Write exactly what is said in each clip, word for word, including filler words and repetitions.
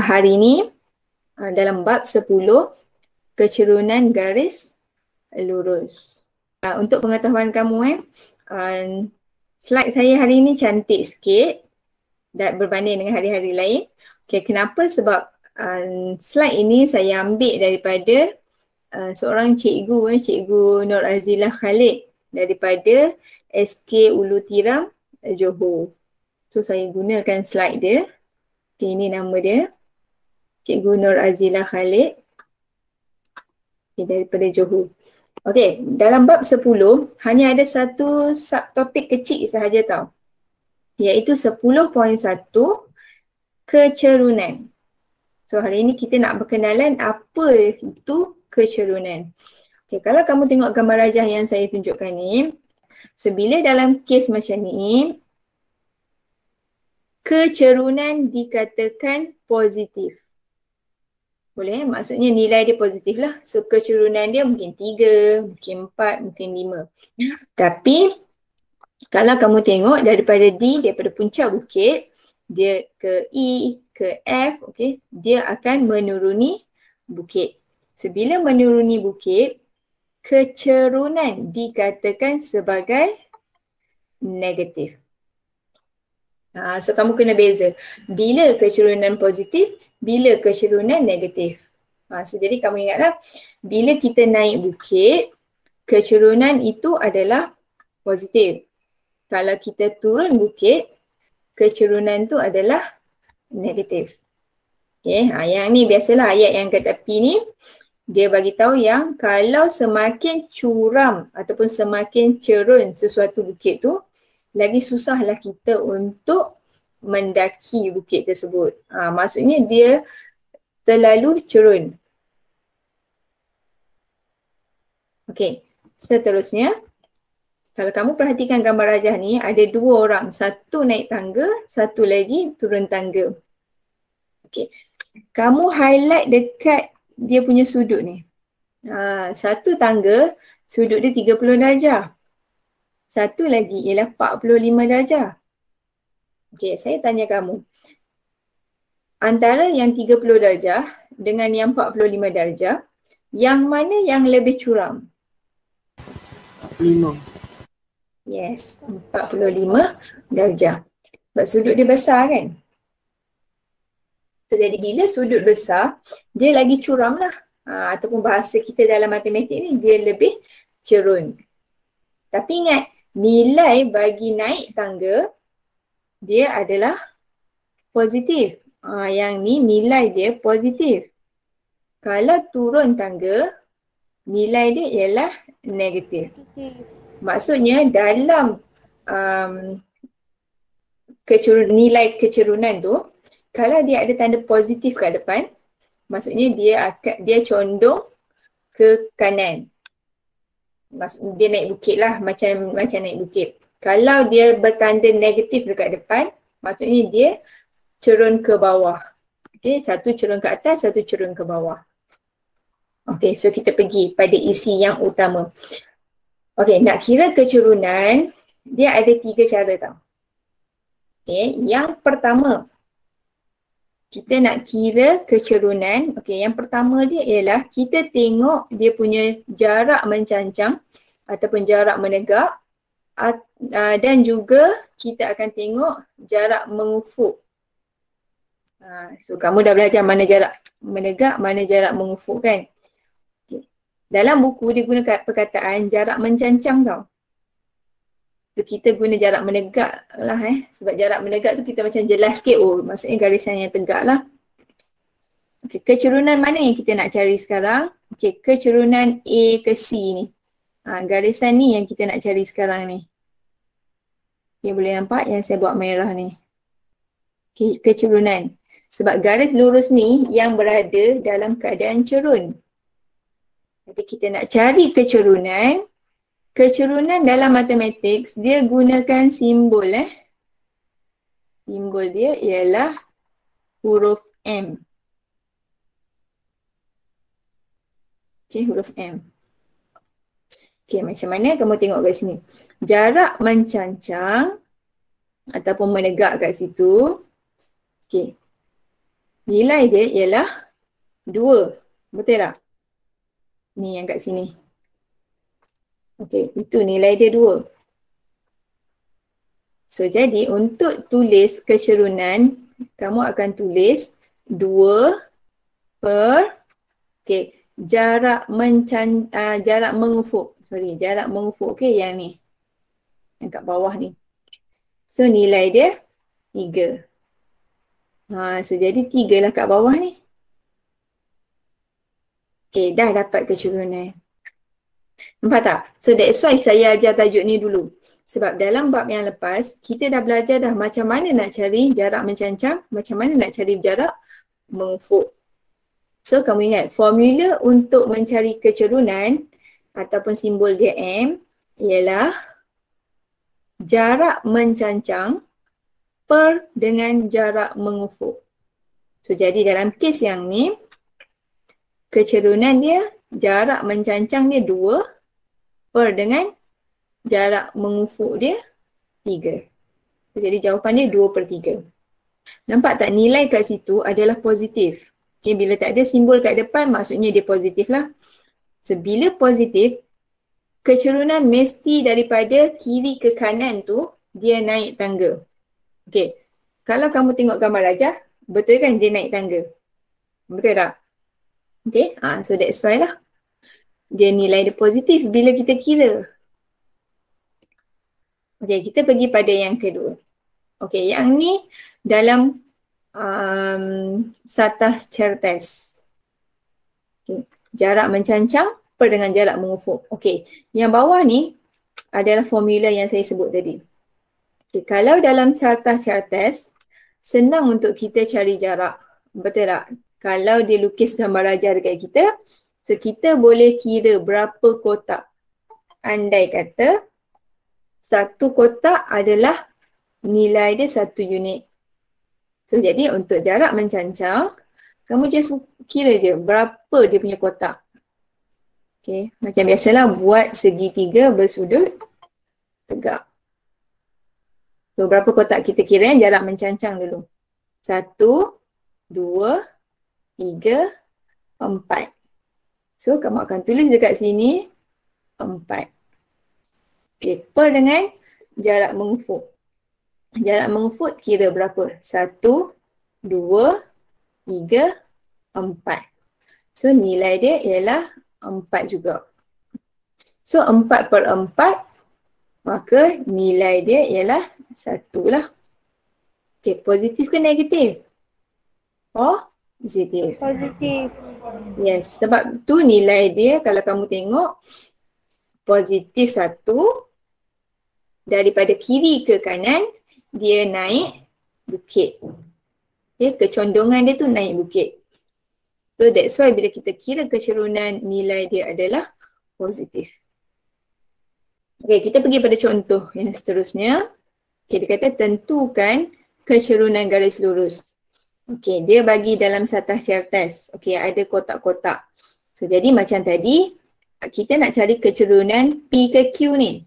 hari ini uh, dalam bab sepuluh kecerunan garis lurus. Uh, untuk pengetahuan kamu eh, uh, slide saya hari ini cantik sikit dan berbanding dengan hari-hari lain. Okay, kenapa? Sebab uh, slide ini saya ambil daripada uh, seorang cikgu, eh, Cikgu Nur Azilah Khalid daripada S K Ulu Tiram, Johor. So saya gunakan slide dia. Okay, ini nama dia. Cikgu Nur Azilah Khalid. Okay, daripada Johor. Okey, dalam bab sepuluh hanya ada satu subtopik kecil sahaja tau. Iaitu sepuluh titik satu kecerunan. So hari ini kita nak berkenalan apa itu kecerunan. Okay, kalau kamu tengok gambar rajah yang saya tunjukkan ni, so bila dalam kes macam ni, kecerunan dikatakan positif. Boleh, maksudnya nilai dia positif lah. So kecerunan dia mungkin tiga, mungkin empat, mungkin lima. Tapi kalau kamu tengok daripada D, daripada puncak bukit, dia ke E, ke F, okay, dia akan menuruni bukit. So bila menuruni bukit, kecerunan dikatakan sebagai negatif. Ha, so kamu kena beza. Bila kecerunan positif, bila kecerunan negatif. Ha, so jadi kamu ingatlah, bila kita naik bukit, kecerunan itu adalah positif. Kalau kita turun bukit, kecerunan itu adalah negatif. Okay, ha, yang ni biasalah ayat yang kat tepi ni, dia bagi tahu yang kalau semakin curam ataupun semakin cerun sesuatu bukit tu, lagi susahlah kita untuk mendaki bukit tersebut. Ha, maksudnya dia terlalu cerun. Okey, seterusnya. Kalau kamu perhatikan gambar rajah ni, ada dua orang. Satu naik tangga, satu lagi turun tangga. Okey, kamu highlight dekat dia punya sudut ni. Ha, satu tangga, sudut dia tiga puluh darjah. Satu lagi ialah empat puluh lima darjah. Okey, saya tanya kamu. Antara yang tiga puluh darjah dengan yang empat puluh lima darjah, yang mana yang lebih curam? empat puluh lima. Yes, empat puluh lima darjah. Sebab sudut dia besar kan? So, jadi bila sudut besar, dia lagi curam lah. Ha, ataupun bahasa kita dalam matematik ni, dia lebih cerun. Tapi ingat, nilai bagi naik tangga, dia adalah positif. Ha, yang ni nilai dia positif. Kalau turun tangga, nilai dia ialah negatif. Maksudnya dalam um, kecerun, nilai kecerunan tu, kalau dia ada tanda positif kat depan, maksudnya dia akan dia condong ke kanan. Maksud, dia naik bukit lah, macam macam naik bukit. Kalau dia bertanda negatif dekat depan, maksudnya dia cerun ke bawah. Okay, satu cerun ke atas, satu cerun ke bawah. Okay, so kita pergi pada isi yang utama. Okay, nak kira kecerunan, dia ada tiga cara tau. Okay, yang pertama, kita nak kira kecerunan. Okay, yang pertama dia ialah kita tengok dia punya jarak mencancang ataupun jarak menegak, uh, dan juga kita akan tengok jarak mengufuk. Uh, so kamu dah belajar mana jarak menegak, mana jarak mengufuk kan? Okay. Dalam buku dia guna perkataan jarak mencancang tau. So kita guna jarak menegak lah eh. Sebab jarak menegak tu kita macam jelas sikit, oh maksudnya garisan yang tegak lah. Okay, kecerunan mana yang kita nak cari sekarang? Okay, kecerunan A ke C ni. Ha, garisan ni yang kita nak cari sekarang ni. Okay, boleh nampak yang saya buat merah ni. Okay, kecerunan. Sebab garis lurus ni yang berada dalam keadaan cerun. Jadi kita nak cari kecerunan. Kecerunan dalam matematik, dia gunakan simbol eh. Simbol dia ialah huruf M. Okay, huruf M. Okay, macam mana kamu tengok kat sini. Jarak mencancang ataupun menegak kat situ. Okay. Nilai dia ialah dua. Betul tak? Ni yang kat sini. Okey, itu nilai dia dua. So, jadi untuk tulis kecerunan, kamu akan tulis dua per, okey, jarak mencan, uh, jarak mengufuk. Sorry, jarak mengufuk. Okey, yang ni. Yang kat bawah ni. So, nilai dia tiga. Ha, so, jadi tiga lah kat bawah ni. Okey, dah dapat kecerunan. Nampak tak? So, that's why saya ajar tajuk ni dulu. Sebab dalam bab yang lepas, kita dah belajar dah macam mana nak cari jarak mencancang, macam mana nak cari jarak mengufuk. So, kamu ingat, formula untuk mencari kecerunan ataupun simbol dia M ialah jarak mencancang per dengan jarak mengufuk. So, jadi dalam kes yang ni, kecerunan dia, jarak mencancang dia dua per dengan jarak mengufuk dia tiga. Jadi jawapan dia dua per tiga. Nampak tak nilai kat situ adalah positif. Okay, bila tak ada simbol kat depan maksudnya dia positif lah. So bila positif, kecerunan mesti daripada kiri ke kanan tu dia naik tangga. Okay, kalau kamu tengok gambar Rajah, betul kan dia naik tangga? Betul tak? Okay, ah, so that's why lah. Dia nilai dia positif bila kita kira. Okay, kita pergi pada yang kedua. Okay, yang ni dalam um, satah certes. Okay. Jarak mencancang per dengan jarak mengufuk. Okay, yang bawah ni adalah formula yang saya sebut tadi. Okay, kalau dalam satah certes, senang untuk kita cari jarak. Betul tak? Kalau dia lukis gambar Rajah dekat kita, so kita boleh kira berapa kotak. Andai kata, satu kotak adalah nilai dia satu unit. So, jadi untuk jarak mencancang, kamu just kira je berapa dia punya kotak. Okay, macam biasalah buat segitiga bersudut tegak. So, berapa kotak kita kira jarak mencancang dulu. Satu, dua, tiga, empat. So, kamu akan tulis dekat sini empat. Okay, per dengan jarak mengufuk. Jarak mengufuk kira berapa? Satu, dua, tiga, empat. So nilai dia ialah empat juga. So empat per empat, maka nilai dia ialah satu lah. Okay, positif ke negatif? Oh, positif. Positif. Yes, sebab tu nilai dia kalau kamu tengok positif satu. Daripada kiri ke kanan, dia naik bukit. Okay, kecondongan dia tu naik bukit. So that's why bila kita kira kecerunan, nilai dia adalah positif. Okay, kita pergi pada contoh yang seterusnya. Okay, dia kata tentukan kecerunan garis lurus. Okay, dia bagi dalam satah certes. Okay, ada kotak-kotak. So jadi macam tadi, kita nak cari kecerunan P ke Q ni.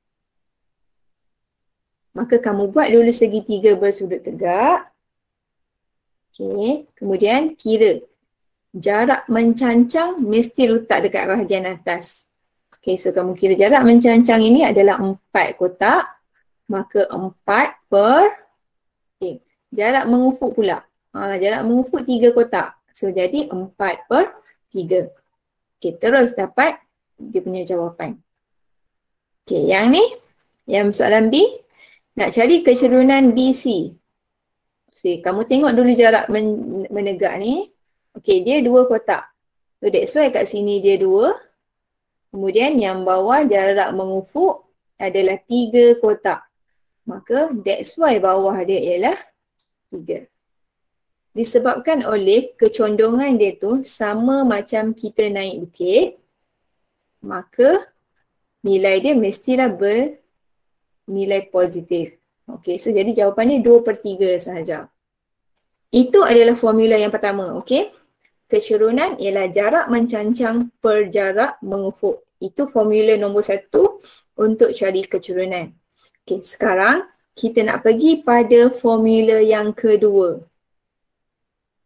Maka kamu buat dulu segitiga bersudut tegak. Okay, kemudian kira. Jarak mencancang mesti letak dekat bahagian atas. Okay, so kamu kira jarak mencancang ini adalah empat kotak. Maka empat per, okay, jarak mengufuk pula. Ha, jarak mengufuk tiga kotak. So jadi empat per tiga. Okay, terus dapat dia punya jawapan. Okay, yang ni, yang soalan B. Nak cari kecerunan B C. So, kamu tengok dulu jarak men menegak ni. Okey, dia dua kotak. So, that's why kat sini dia dua. Kemudian yang bawah jarak mengufuk adalah tiga kotak. Maka that's why bawah dia ialah tiga. Disebabkan oleh kecondongan dia tu sama macam kita naik bukit. Maka nilai dia mestilah ber nilai positif. Okey, so jadi jawapannya dua per tiga sahaja. Itu adalah formula yang pertama, okey. Kecerunan ialah jarak mencancang per jarak mengufuk. Itu formula nombor satu untuk cari kecerunan. Okey, sekarang kita nak pergi pada formula yang kedua.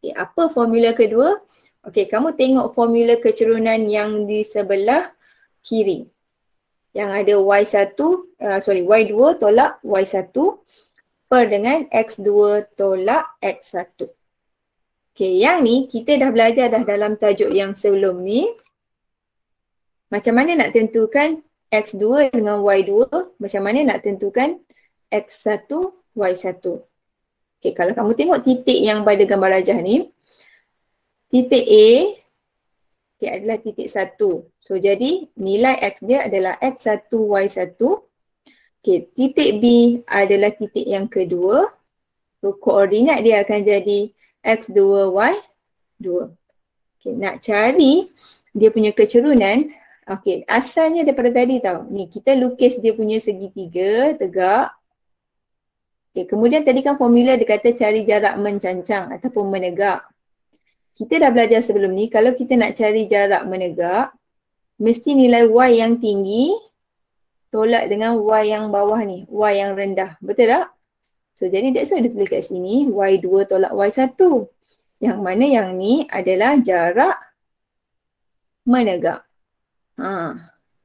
Okay, apa formula kedua? Okay, kamu tengok formula kecerunan yang di sebelah kiri. Yang ada Y satu, uh, sorry Y dua tolak Y satu per dengan X dua tolak X satu. Okay, yang ni kita dah belajar dah dalam tajuk yang sebelum ni. Macam mana nak tentukan X dua dengan Y dua, macam mana nak tentukan X satu, Y satu. Okay, kalau kamu tengok titik yang pada gambar rajah ni, titik A okay, adalah titik satu. So, jadi nilai X dia adalah X satu, Y satu. Okay, titik B adalah titik yang kedua. So, koordinat dia akan jadi X dua, Y dua. Okay, nak cari dia punya kecerunan, okay, asalnya daripada tadi tau. Ni, kita lukis dia punya segitiga tegak. Okay, kemudian tadi kan formula dia kata cari jarak mencancang ataupun menegak. Kita dah belajar sebelum ni, kalau kita nak cari jarak menegak, mesti nilai Y yang tinggi tolak dengan Y yang bawah ni, Y yang rendah. Betul tak? So, jadi that's why dia tulis kat sini, Y dua tolak Y satu. Yang mana yang ni adalah jarak menegak. Ha.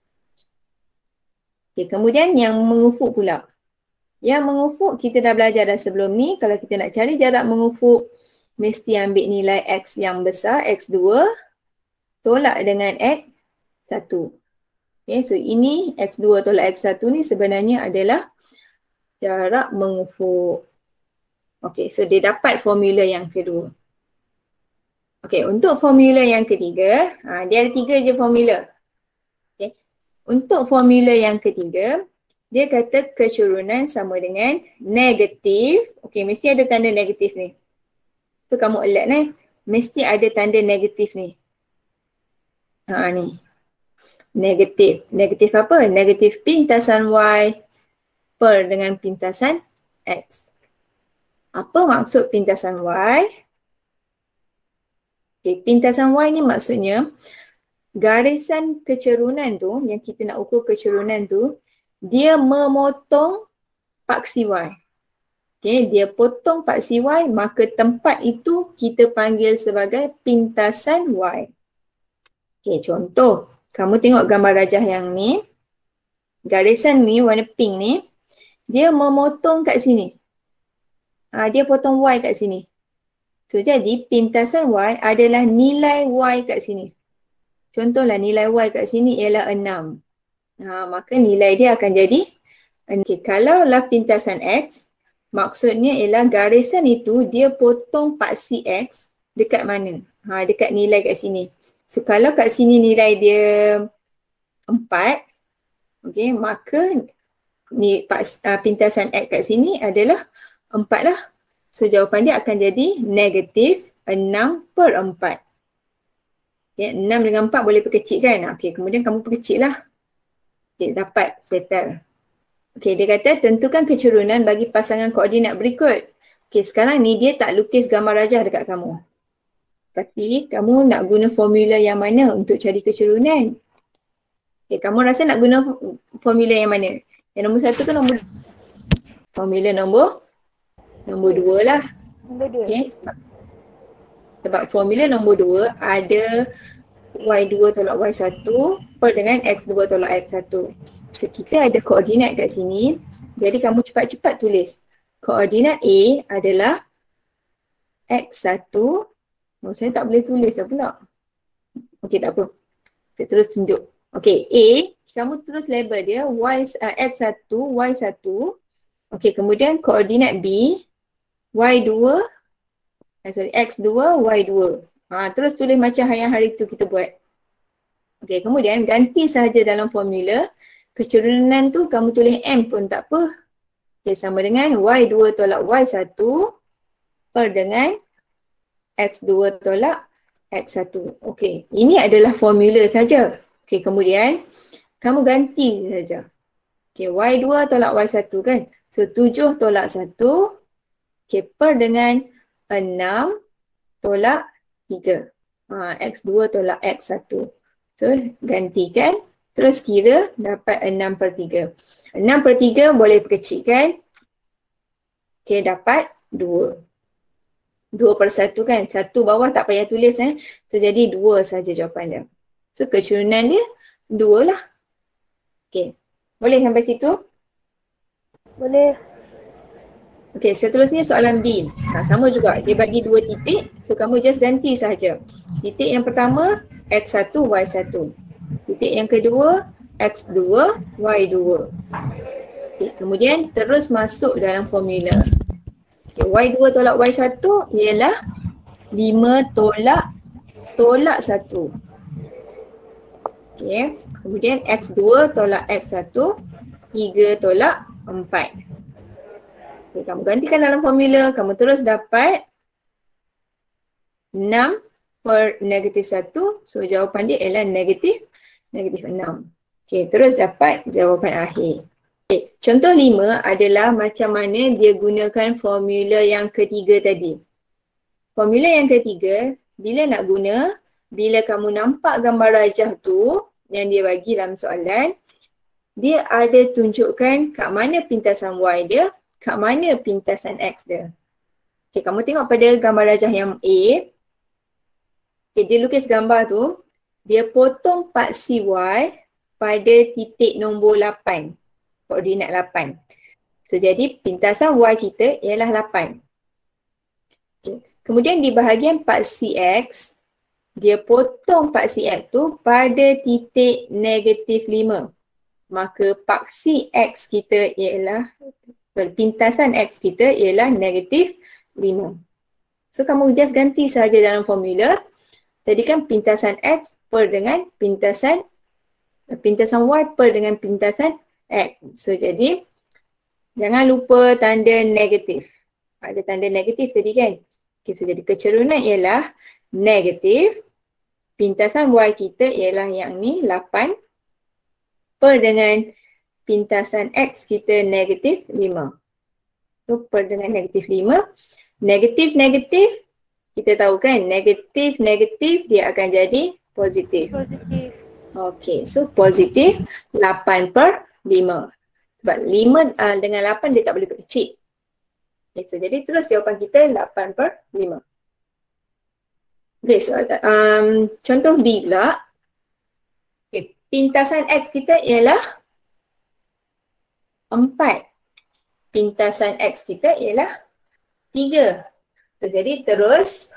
Okay, kemudian yang mengufuk pula. Yang mengufuk kita dah belajar dah sebelum ni. Kalau kita nak cari jarak mengufuk, mesti ambil nilai X yang besar, X dua, tolak dengan X satu. Okay, so ini X dua tolak X satu ni sebenarnya adalah jarak mengufuk. Okay, so dia dapat formula yang kedua. Okay, untuk formula yang ketiga, ha, dia ada tiga je formula. Okay, untuk formula yang ketiga, dia kata kecerunan sama dengan negatif. Okay, mesti ada tanda negatif ni. So, kamu alert ni. Mesti ada tanda negatif ni. Ha, ni. Negatif. Negatif apa? Negatif pintasan Y per dengan pintasan X. Apa maksud pintasan Y? Okay, pintasan Y ni maksudnya garisan kecerunan tu, yang kita nak ukur kecerunan tu, dia memotong paksi Y. Okay, dia potong paksi Y, maka tempat itu kita panggil sebagai pintasan Y. Okay, contoh. Kamu tengok gambar rajah yang ni. Garisan ni, warna pink ni, dia memotong kat sini. Ha, dia potong Y kat sini. So, jadi pintasan Y adalah nilai Y kat sini. Contohlah nilai Y kat sini ialah enam. Ha, maka nilai dia akan jadi, okay, kalaulah pintasan X, maksudnya ialah garisan itu dia potong paksi X dekat mana? Ha, dekat nilai kat sini. So, kalau kat sini nilai dia empat, okay, maka ni, uh, pintasan X kat sini adalah empat lah. So, jawapan dia akan jadi negatif enam per empat. Okay, enam dengan empat boleh perkecil kan? Okay, kemudian kamu perkecil lah. Okay, dapat settle. Okay, dia kata tentukan kecerunan bagi pasangan koordinat berikut. Okay, sekarang ni dia tak lukis gambar rajah dekat kamu. Tapi kamu nak guna formula yang mana untuk cari kecerunan? Okay, kamu rasa nak guna formula yang mana? Yang nombor satu ke nombor dua? Formula nombor nombor dua lah. Nombor dua. Okay, sebab, sebab formula nombor dua ada Y dua tolak Y satu per dengan X dua tolak X satu. So, kita ada koordinat kat sini. Jadi kamu cepat-cepat tulis. Koordinat A adalah X satu. Oh, saya tak boleh tulis dah pula. Okey, tak apa. Kita terus tunjuk. Okey, A, kamu terus label dia Y, uh, X satu, Y satu. Okey, kemudian koordinat B, Y dua, eh, sorry, X dua, Y dua. Ha, terus tulis macam yang hari tu kita buat. Okey, kemudian ganti sahaja dalam formula. Kecerunan tu kamu tulis M pun tak apa. Okey, sama dengan Y dua tolak Y satu per dengan X dua tolak X satu. Okey, ini adalah formula saja. Okey, kemudian kamu ganti saja. Okey, Y dua tolak Y satu kan. So, tujuh tolak satu. Okey, per dengan enam tolak tiga. Ha, X dua tolak X satu. So, gantikan. Terus kira dapat enam per tiga. enam per tiga boleh perkecilkan. Okey, dapat dua. dua per satu kan. Satu bawah tak payah tulis eh. So jadi dua saja jawapan dia. So kecerunan dia dua lah. Okay. Boleh sampai situ? Boleh. Okay, seterusnya soalan B. Nah, sama juga. Dia bagi dua titik. So kamu just ganti sahaja. Titik yang pertama X satu, Y satu. Titik yang kedua X dua, Y dua. Okay, kemudian terus masuk dalam formula. Okay, Y dua tolak Y satu ialah lima tolak tolak satu. Okay. Kemudian X dua tolak X satu, tiga tolak empat. Okay, kamu gantikan dalam formula, kamu terus dapat enam per negatif satu. So jawapan dia ialah negatif, negatif enam. Okay, terus dapat jawapan akhir. Okay, contoh lima adalah macam mana dia gunakan formula yang ketiga tadi. Formula yang ketiga, bila nak guna, bila kamu nampak gambar rajah tu yang dia bagi dalam soalan, dia ada tunjukkan kat mana pintasan Y dia, kat mana pintasan X dia. Okay, kamu tengok pada gambar rajah yang A. Okay, dia lukis gambar tu, dia potong paksi Y pada titik nombor lapan. Koordinat lapan. So jadi pintasan Y kita ialah lapan. Okay. Kemudian di bahagian paksi X, dia potong paksi X tu pada titik negatif lima. Maka paksi X kita ialah, pintasan X kita ialah negatif lima. So kamu just ganti sahaja dalam formula. Tadi kan pintasan X per dengan pintasan, pintasan Y per dengan pintasan X. So jadi jangan lupa tanda negatif. Ada tanda negatif tadi kan. Okay, so jadi kecerunan ialah negatif. Pintasan Y kita ialah yang ni lapan per dengan pintasan X kita negatif lima. So per dengan negatif lima. Negatif negatif kita tahu kan negatif negatif dia akan jadi positif. Positif. Okay, so positif lapan per lima. Sebab lima uh, dengan lapan dia tak boleh berkecil. Okay, so jadi terus jawapan kita lapan per lima. Okay, so um, contoh B pula. Okay, pintasan X kita ialah empat. Pintasan X kita ialah tiga. So jadi terus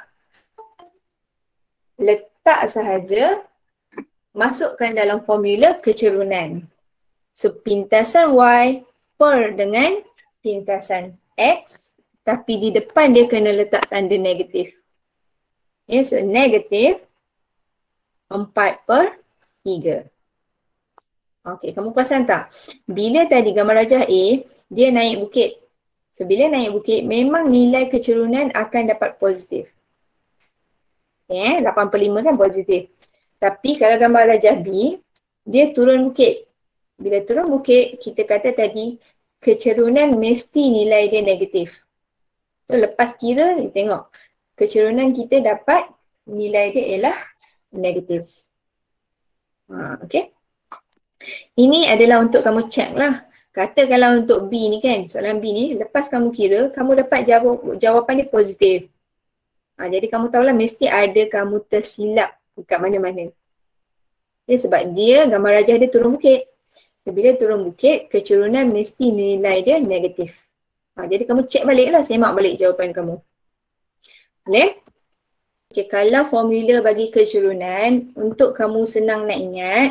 letak sahaja, masukkan dalam formula kecerunan. So pintasan Y per dengan pintasan X, tapi di depan dia kena letak tanda negatif. Okay, so negatif empat per tiga. Okay, kamu perasan tak? Bila tadi gambar rajah A, dia naik bukit. So bila naik bukit, memang nilai kecerunan akan dapat positif. Okay, lapan per lima kan positif. Tapi kalau gambar rajah B, dia turun bukit. Bila turun bukit, kita kata tadi kecerunan mesti nilai dia negatif. So lepas kira, kita tengok kecerunan kita dapat nilai dia ialah negatif. Ha, okay. Ini adalah untuk kamu check lah. Katakanlah untuk B ni kan, soalan B ni, lepas kamu kira, kamu dapat jawab, jawapan dia positif. Ha, jadi kamu tahulah mesti ada kamu tersilap kat mana-mana. Ya, sebab dia gambar rajah dia turun bukit. Bila turun bukit, kecerunan mesti nilai dia negatif. Ha, jadi kamu cek balik lah, semak balik jawapan kamu. Boleh? Okay, kalau formula bagi kecerunan, untuk kamu senang nak ingat,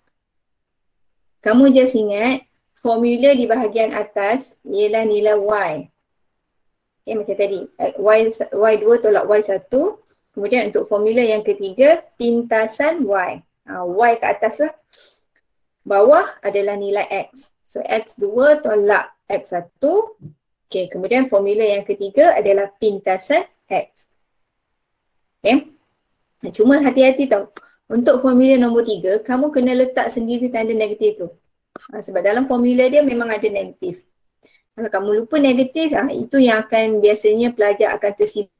kamu just ingat, formula di bahagian atas ialah nilai Y. Okay, macam tadi, Y, Y dua tolak Y satu. Kemudian untuk formula yang ketiga, pintasan Y. Ha, Y ke atas lah. Bawah adalah nilai X. So X dua tolak X satu. Okay, kemudian formula yang ketiga adalah pintasan X. Okay. Cuma hati-hati tau. Untuk formula nombor tiga, kamu kena letak sendiri tanda negatif tu. Ha, sebab dalam formula dia memang ada negatif. Kalau kamu lupa negatif, ha, itu yang akan biasanya pelajar akan tersilap.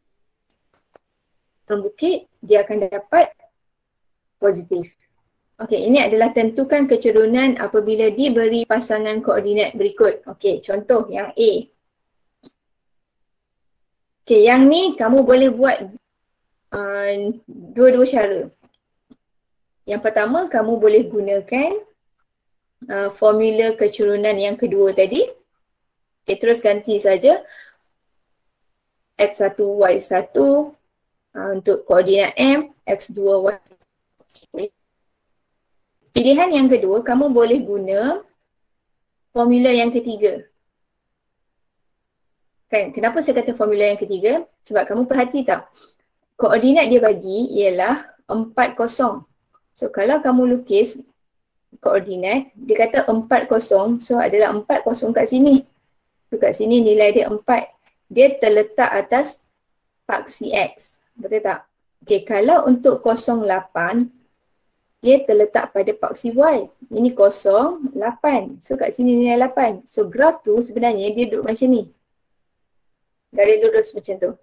Bukit, dia akan dapat positif. Okey, ini adalah tentukan kecerunan apabila diberi pasangan koordinat berikut. Okey, contoh yang A. Okay, yang ni kamu boleh buat uh, dua-dua cara. Yang pertama, kamu boleh gunakan uh, formula kecurunan yang kedua tadi. Okay, terus ganti saja X satu, Y satu uh, untuk koordinat M, X dua, Y. Pilihan yang kedua, kamu boleh guna formula yang ketiga. Kan, kenapa saya kata formula yang ketiga? Sebab kamu perhati tak? Koordinat dia bagi ialah empat kosong. So kalau kamu lukis koordinat, dia kata empat kosong. So adalah empat kosong kat sini. So kat sini nilai dia empat. Dia terletak atas paksi X. Betul tak? Okay, kalau untuk kosong lapan, dia terletak pada paksi Y. Ini kosong lapan. So kat sini nilai lapan. So graf tu sebenarnya dia duduk macam ni. Garis lurus macam tu.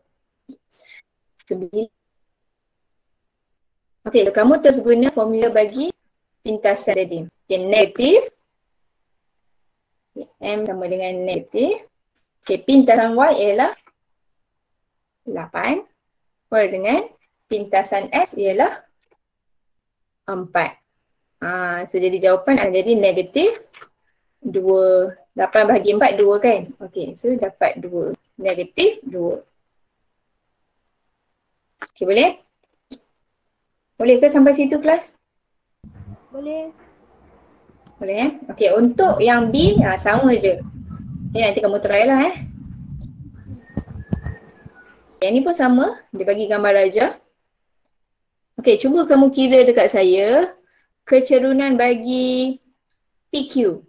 Okey, so kamu terus guna formula bagi pintasan tadi. Okay, negatif. Okay, M sama dengan negatif. Okay, pintasan Y ialah lapan. Per dengan pintasan S ialah empat. Ha, so jadi jawapan akan jadi negatif dua. lapan bahagi empat, dua kan? Okey, so dapat dua. Negatif dua. Okey, boleh? Boleh ke sampai situ kelas? Boleh. Boleh eh? Okey, untuk yang B, ha, sama je. Okay, nanti kamu try lah eh. Yang ni pun sama, dia bagi gambar raja. Okey, cuba kamu kira dekat saya kecerunan bagi P Q.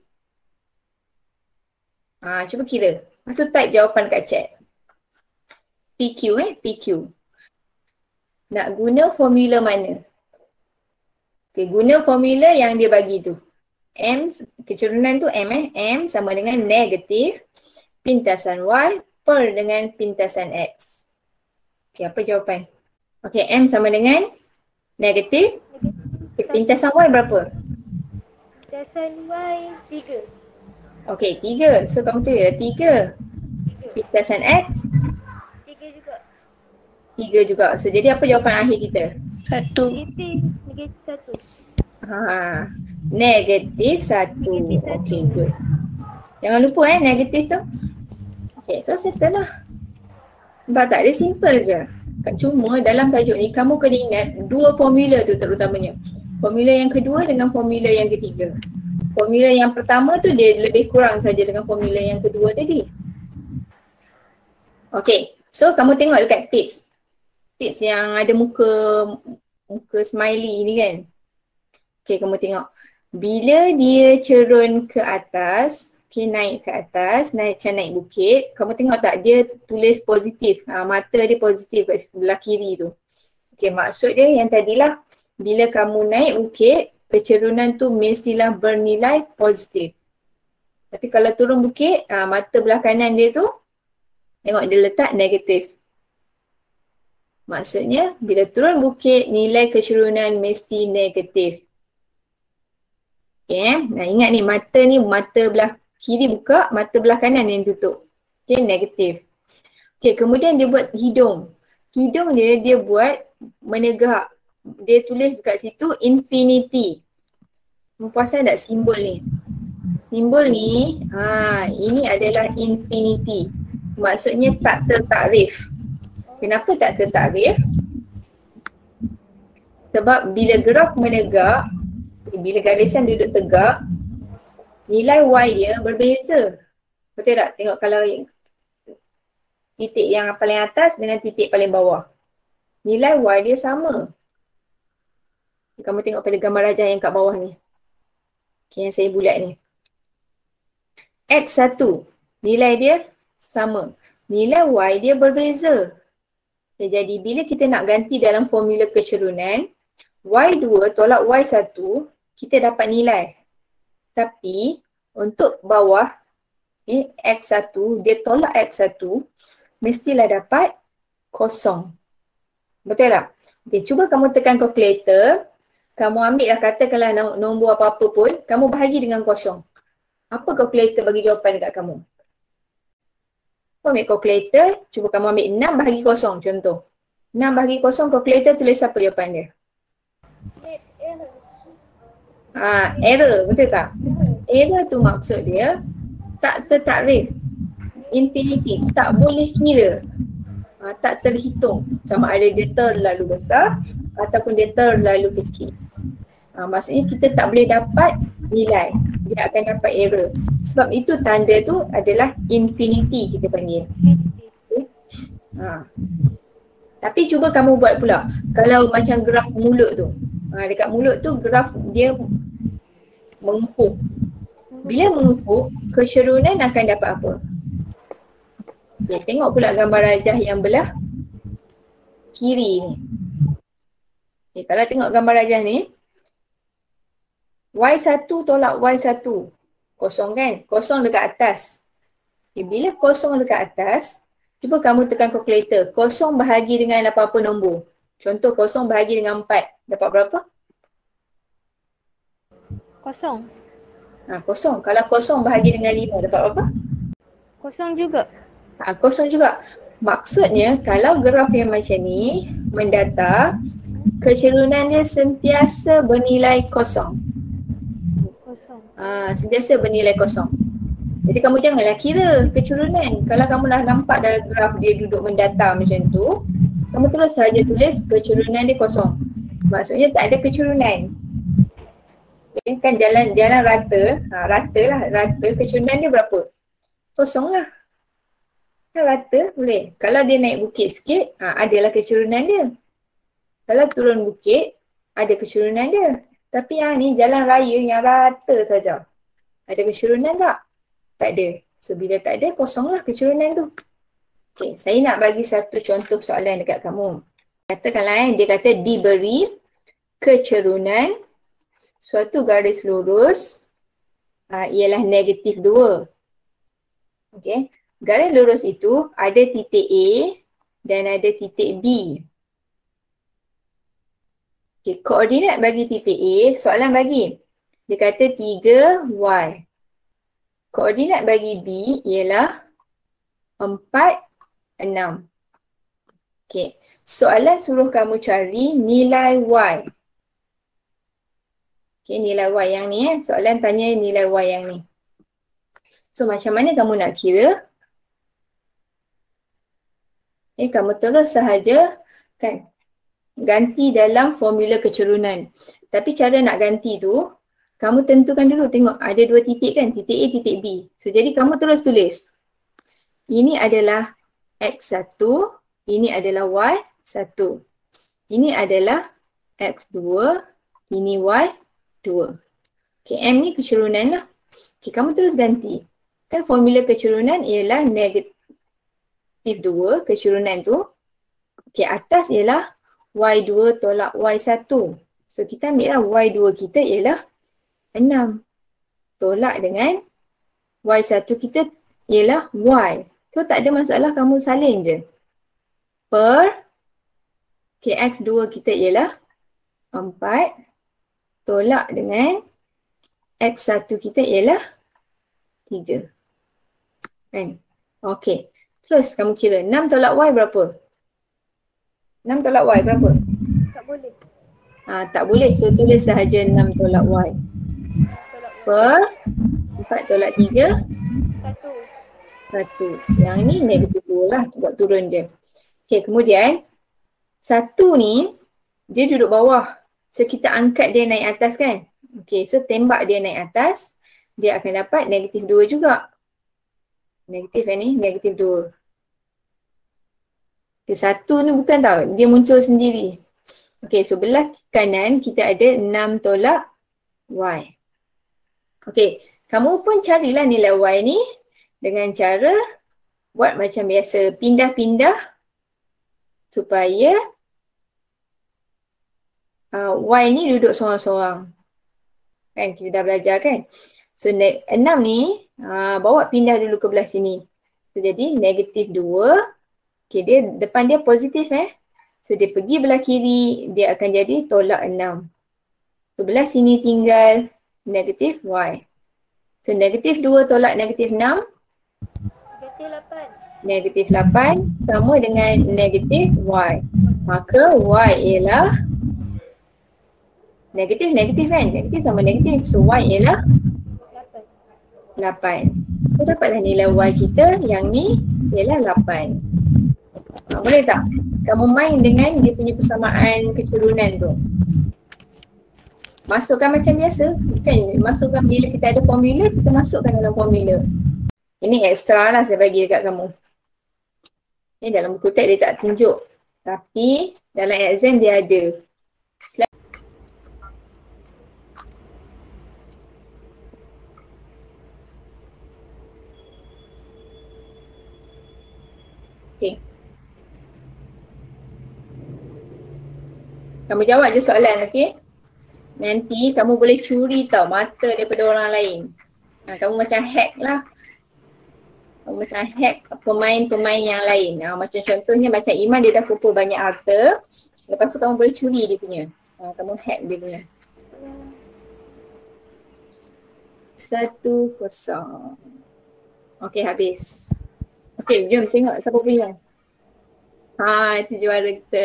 Ha, cuba kira. Masuk type jawapan kat chat. P Q eh, P Q. Nak guna formula mana? Okay, guna formula yang dia bagi tu. M, kecerunan tu M eh. M sama dengan negatif pintasan Y per dengan pintasan X. Okay, apa jawapan? Okay, M sama dengan negatif. Okay, pintasan Y berapa? Pintasan Y tiga. Okay, tiga. So kamu tu ya, tiga. Pintasan X? Tiga juga. Tiga juga. So jadi apa jawapan akhir kita? Satu. Negatif. Negatif satu. Ha, negatif satu. Negatif satu. Okay, good. Jangan lupa eh, negatif tu. Okay, so settle lah. Nampak tak? Dia simple je. Cuma dalam tajuk ni kamu kena ingat dua formula tu terutamanya. Formula yang kedua dengan formula yang ketiga. Formula yang pertama tu dia lebih kurang saja dengan formula yang kedua tadi. Okay, so kamu tengok dekat tips. Tips yang ada muka muka smiley ni kan. Okay, kamu tengok. Bila dia cerun ke atas, okay, naik ke atas, naik macam naik bukit, kamu tengok tak dia tulis positif. Ha, mata dia positif kat sebelah kiri tu. Okay, maksud dia yang tadilah bila kamu naik bukit, kecerunan tu mestilah bernilai positif. Tapi kalau turun bukit, ha, mata belah kanan dia tu, tengok dia letak negatif. Maksudnya bila turun bukit, nilai kecerunan mesti negatif. Okay, nah ingat ni mata ni mata belah kiri buka, mata belah kanan yang tutup. Okay, negatif. Okay, kemudian dia buat hidung. Hidung dia, dia buat menegak. Dia tulis dekat situ infinity. Kamu perasan tak simbol ni? Simbol ni, ha, ini adalah infinity. Maksudnya tak tertakrif. Kenapa tak tertakrif? Sebab bila graf menegak, bila garisan duduk tegak, nilai Y dia berbeza. Betul tak? Tengok kalau titik yang paling atas dengan titik paling bawah. Nilai Y dia sama. Kamu tengok pada gambar rajah yang kat bawah ni. Okay, yang saya bulat ni. X satu, nilai dia sama. Nilai Y dia berbeza. Okay, jadi bila kita nak ganti dalam formula kecerunan, Y dua tolak Y satu, kita dapat nilai. Tapi untuk bawah, okay, X satu, dia tolak X satu, mestilah dapat kosong. Betul tak? Okay, cuba kamu tekan kalkulator. Kamu ambil lah katakanlah nombor apa-apa pun, kamu bahagi dengan kosong. Apa kalkulator bagi jawapan dekat kamu? Kau ambil calculator, cuba kamu ambil enam bahagi kosong contoh. enam bahagi kosong calculator tulis apa jawapan dia? Net error. Ha, error, betul tak? Error tu maksud dia tak tertakrif. Infinity, tak boleh kira. Ha, tak terhitung sama ada dia terlalu besar ataupun dia terlalu kecil. Ha, maksudnya kita tak boleh dapat nilai. Dia akan dapat error. Sebab itu tanda tu adalah infinity kita panggil. Okay. Ha. Tapi cuba kamu buat pula. Kalau macam graf mulut tu. Ha, dekat mulut tu graf dia mengufuk. Bila mengufuk, keserunan akan dapat apa? Okay, tengok pula gambar rajah yang belah kiri ni. Okay, kalau tengok gambar rajah ni, Y satu tolak Y satu. Kosong kan? Kosong dekat atas. Okay, bila kosong dekat atas, cuba kamu tekan calculator. Kosong bahagi dengan apa-apa nombor. Contoh kosong bahagi dengan empat. Dapat berapa? Kosong. Ha, kosong. Kalau kosong bahagi dengan lima, dapat berapa? Kosong juga. Ha, kosong juga. Maksudnya kalau graf yang macam ni mendata, keserunan dia sentiasa bernilai kosong. Kosong. Ha, sentiasa bernilai kosong. Jadi kamu janganlah kira kecurunan. Kalau kamu dah nampak dalam graf dia duduk mendata macam tu, kamu terus saja tulis kecurunan dia kosong. Maksudnya tak ada kecurunan. Okay, kan jalan jalan rata, ha, rata lah, rata, kecurunan dia berapa? Kosong lah. Kan rata boleh. Kalau dia naik bukit sikit, ha, adalah kecurunan dia. Kalau turun bukit, ada kecurunan dia. Tapi yang ni jalan raya yang rata saja. Ada kecurunan tak? Tak ada. So bila tak ada, kosonglah kecurunan tu. Okay, saya nak bagi satu contoh soalan dekat kamu. Katakanlah eh, dia kata diberi kecurunan suatu garis lurus uh, ialah negatif dua. Okay. Garis lurus itu ada titik A dan ada titik B. Okay, koordinat bagi titik A, soalan bagi. Dia kata tiga Y. Koordinat bagi B ialah empat, enam. Okay. Soalan suruh kamu cari nilai Y. Okay, nilai Y yang ni eh. Soalan tanya nilai Y yang ni. So macam mana kamu nak kira? Eh, kamu terus sahaja kan ganti dalam formula kecurunan. Tapi cara nak ganti tu, kamu tentukan dulu, tengok ada dua titik kan, titik A, titik B. So jadi kamu terus tulis. Ini adalah X satu, ini adalah Y satu. Ini adalah X dua, ini Y dua. Okay, M ni kecurunan lah. Okay, kamu terus ganti. Kan formula kecurunan ialah negatif dua, kecurunan tu. Okay, atas ialah Y dua tolak Y satu. So kita ambil lah Y dua kita ialah enam. Tolak dengan Y satu kita ialah Y. So tak ada masalah, kamu salin je. Per, okay, X dua kita ialah empat. Tolak dengan X satu kita ialah tiga. Kan? Okay. Terus kamu kira enam tolak Y berapa? enam tolak Y berapa? Tak boleh. Ha, tak boleh. So tulis sahaja enam tolak Y. Tolak Y. Per empat tolak tiga. Satu. satu. Yang ni negatif dua lah. Buat turun dia. Okay, kemudian satu ni dia duduk bawah. So kita angkat dia naik atas kan? Okay, so tembak dia naik atas. Dia akan dapat negatif dua juga. Negatif yang ni, negatif dua. Okay, satu ni bukan tau, dia muncul sendiri. Okay, so belah kanan kita ada enam tolak Y. Okay, kamu pun carilah nilai Y ni dengan cara buat macam biasa, pindah-pindah supaya uh, Y ni duduk sorang-sorang. Kan, kita dah belajar kan? So, enam ni uh, bawa pindah dulu ke belah sini. So, jadi negatif dua. Okay, dia depan dia positif eh. So dia pergi belah kiri, dia akan jadi tolak enam. So belah sini tinggal negatif Y. So negatif dua tolak negatif enam. Negatif lapan. Negatif lapan sama dengan negatif Y. Maka Y ialah negatif, negatif kan? Negatif sama negatif. So Y ialah lapan. lapan. So dapatlah nilai Y kita yang ni ialah lapan. Ha, boleh tak? Kamu main dengan dia punya persamaan keturunan tu. Masukkan macam biasa. Kan masukkan bila kita ada formula, kita masukkan dalam formula. Ini ekstra lah saya bagi dekat kamu. Ni dalam buku teks dia tak tunjuk. Tapi dalam exam dia ada. Slide. Okay. Kamu jawab je soalan, okey? Nanti kamu boleh curi tau mata daripada orang lain. Ha, kamu macam hack lah. Kamu macam hack pemain-pemain yang lain. Ha, macam contohnya macam Iman dia dah kumpul banyak harta. Lepas tu kamu boleh curi dia punya. Ha, kamu hack dia punya. Satu kosong. Okey, habis. Okey, jom tengok siapa punya. Ha, itu juara kita.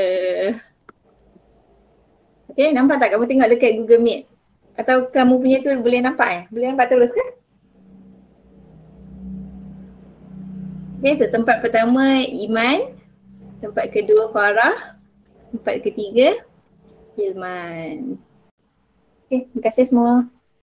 Okay, nampak tak kamu tengok dekat Google Meet? Atau kamu punya tu boleh nampak eh? Boleh nampak terus ke? Okay, so tempat pertama Iman. Tempat kedua Farah. Tempat ketiga Hilman. Okay, terima kasih semua.